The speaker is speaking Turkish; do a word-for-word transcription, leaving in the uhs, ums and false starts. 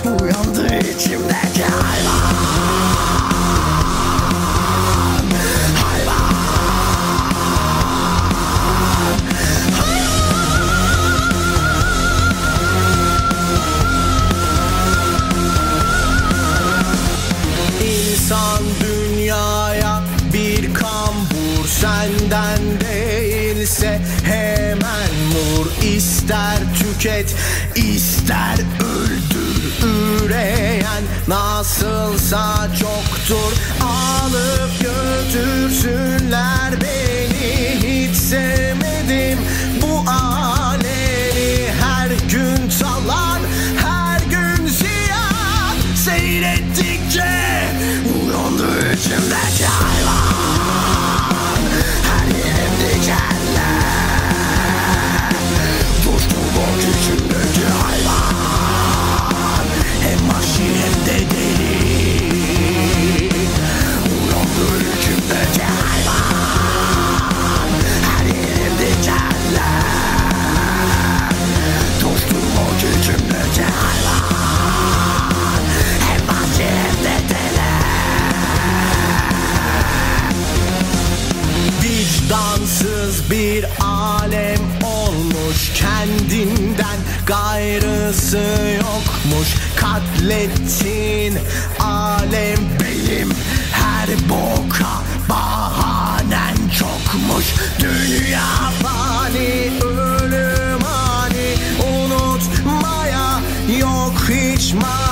Uyandı içimdeki hayvan. Hayvan. İnsan dünyaya bir kambur, senden değilse hemen vur. İster tüket, ister öldür. Üreyen nasılsa çoktur. Alıp götürsünler beni, hiç sevmedim bu alemi. Her gün talan, her gün ziyan. Seyrettikçe uyandı içimdeki hayvan. Her yerim dikenler. Coştum bak içimdeki hayvan. Hem vahşi hem de deli. Uyandı içimdeki hayvan. Her yerim dikenler. Coştum bak içimdeki hayvan. Hem vahşi hem de deli. Vicdansız bir alem olmuş, kendinden gayrısı yokmuş. Katlettin alem benim, her boka bahanen çokmuş. Dünya fani, ölüm ani, unutmaya yok hiç mani.